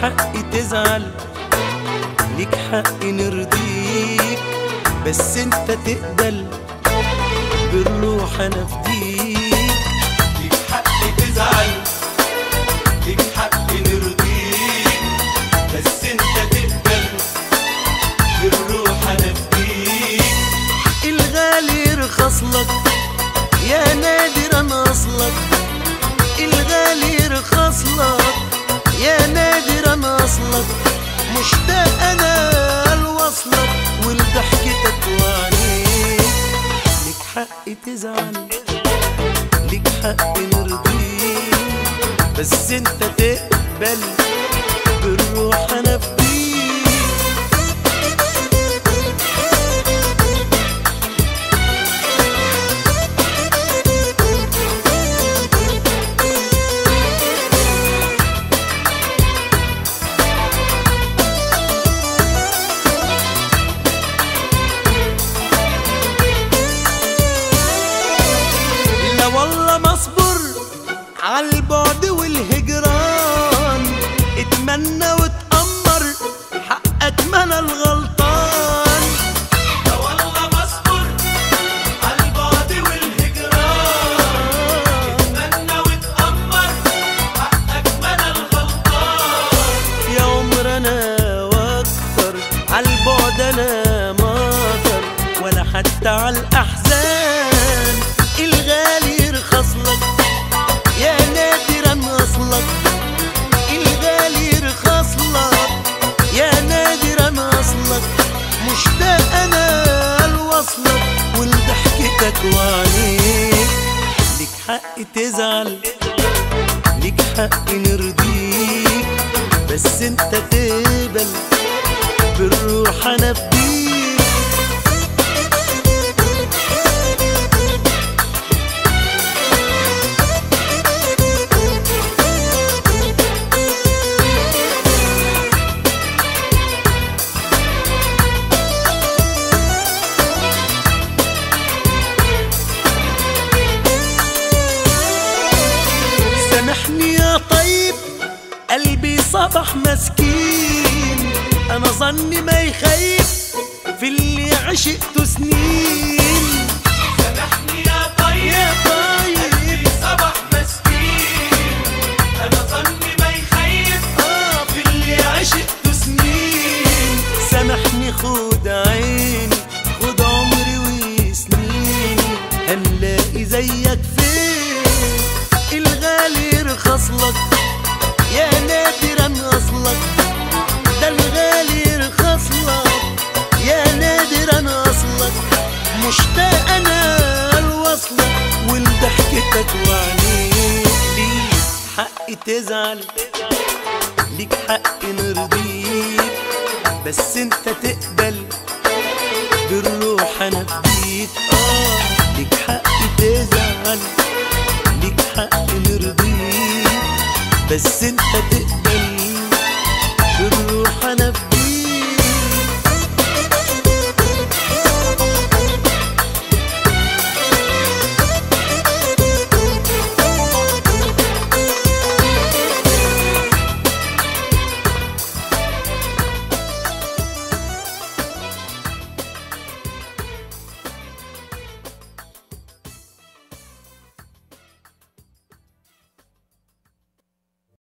حق تزعل، ليك حق نرضيك، بس انت تقبل بالروح انا افديك. ليك حق تزعل، ليك حق نرضيك، بس انت تقبل بالروح انا افديك. الغالي يرخص لك يا نادر انا اصلك، الغالي يرخص لك يا نادر انا اصلك، مشتاق انا لوصلك ولضحكتك وعينيك. ليك حق تزعل، ليك حق نرضيك، بس انت تقبل بالروح انا افديك. والله ما اصبر عالبعد والهجران، اتمنى واتأمر حقك ما انا الغلطان. لا والله ما اصبر عالبعد والهجران، اتمنى واتأمر حقك ما انا الغلطان. يا عمر انا واكتر عالبعد انا ما اقدر، ولا حتى عالاحزان. الغالي يرخص لك يا نادر انا اصلك، الغالي يرخص لك يا نادر انا اصلك، مشتاق انا لوصلك ولضحكتك وعينيك. ليك حق تزعل، ليك حق نرضيك، بس انت تقبل بالروح انا افديك. سامحني يا طيب قلبي صبح مسكين، انا ظني ما يخيب في اللي عشقته سنين. سامحني يا طيب قلبي صبح مسكين، انا ظني ما يخيب في اللي عشقته سنين. سامحني خد عيني خد عمري وسنيني، هنلاقي زيك فين. الغالي يرخص لك يا نادر انا اصلك، ده الغالي يرخص لك يا نادر انا اصلك، مشتاق انا لوصلك ولضحكتك وعينيك. ليك حق تزعل، ليك حق نرضيك، بس انت تقبل بالروح انا افديك. ليك حق تزعل، ليك حق نرضيك، بس انت تقبل